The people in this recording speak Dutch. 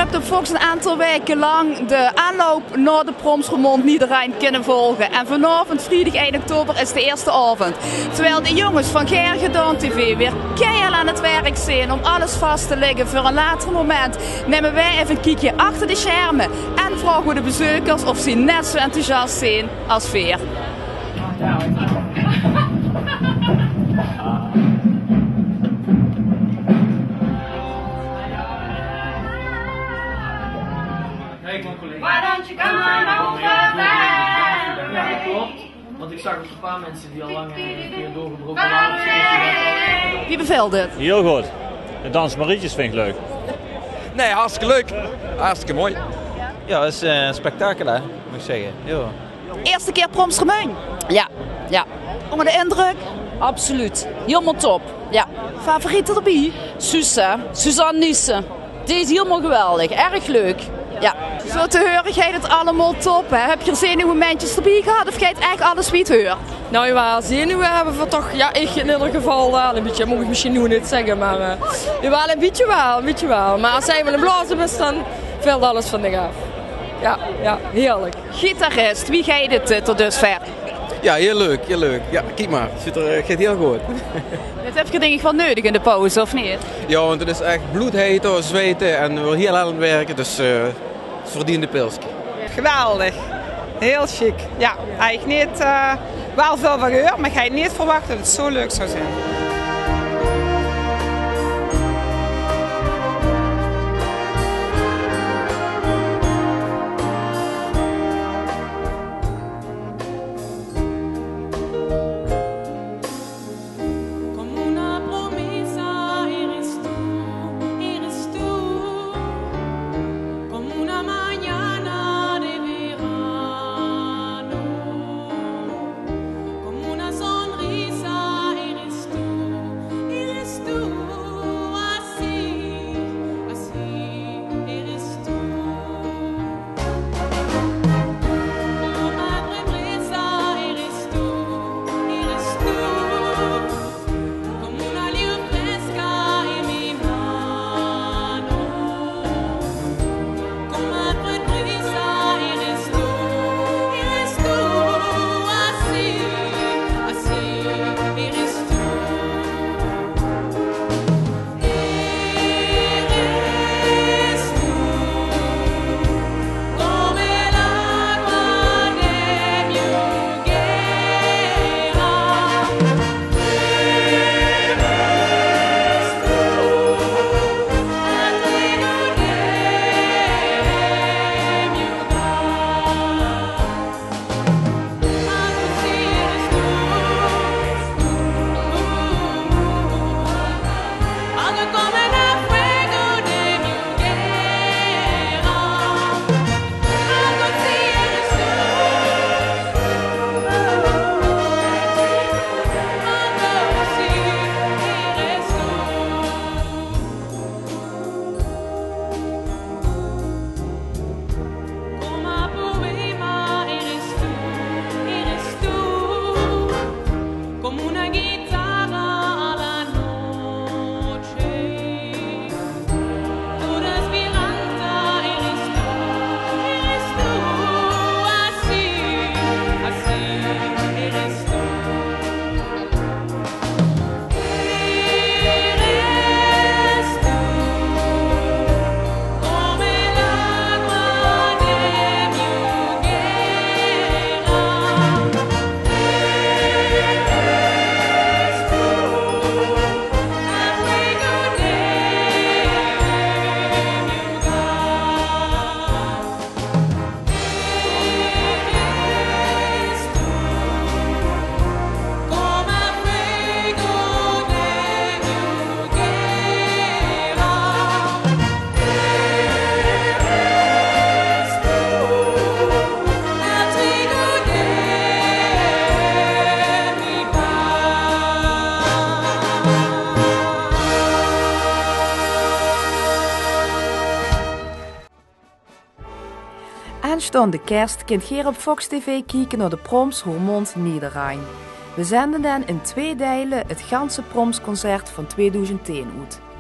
hebt op Fox een aantal weken lang de aanloop naar de Promsroermond Niederrhein kunnen volgen. En vanavond, vrijdag 1 oktober, is de eerste avond. Terwijl de jongens van Gergedan TV weer keihard aan het werk zijn om alles vast te leggen voor een later moment, nemen wij even een kijkje achter de schermen en vragen we de bezoekers of ze net zo enthousiast zijn als Veer. Why don't you come on over there? Ja, dat klopt. Want ik zag ook een paar mensen die al lang hier doorgebroken waren. Wie beveelt dit? Heel goed. De dans Marietjes vind ik leuk. Nee, hartstikke leuk. Hartstikke mooi. Ja, dat is een spektakel, hè, moet ik zeggen. Ja. Eerste keer Promsroermond? Ja, Onder de indruk? absoluut. Helemaal top. Ja. Favorieten erbij? Suzanne Nissen. Die is helemaal geweldig. Erg leuk. Ja. Zo te horen, jij het allemaal top. Hè? Heb je er zenuwmomentjes erbij gehad of ga je het echt alles wie het hoort? Nou ja, zenuwen hebben we toch, ja, ik in ieder geval wel een beetje, moet ik misschien nu niet zeggen, maar wel een beetje wel. Maar als zij willen blazen is, dan valt alles van de af. Ja, heerlijk. Gitarist, wie ga je dit tot dusver? Ja, heel leuk, heel leuk. Ja, kijk maar. Het gaat heel goed. Dit heb je denk ik wel nodig in de pauze, of niet? Ja, want het is echt bloedheet, zweten en we willen heel hard aan het werken, dus het verdient de pils. Geweldig. Heel chic. Ja, eigenlijk niet wel veel van gehoord, maar ga je niet verwachten dat het zo leuk zou zijn. Aanstaande kerst kunt je op Fox TV kijken naar de Promsroermond Niederrhein. We zenden dan in 2 delen het ganse Promsconcert van 2010 uit.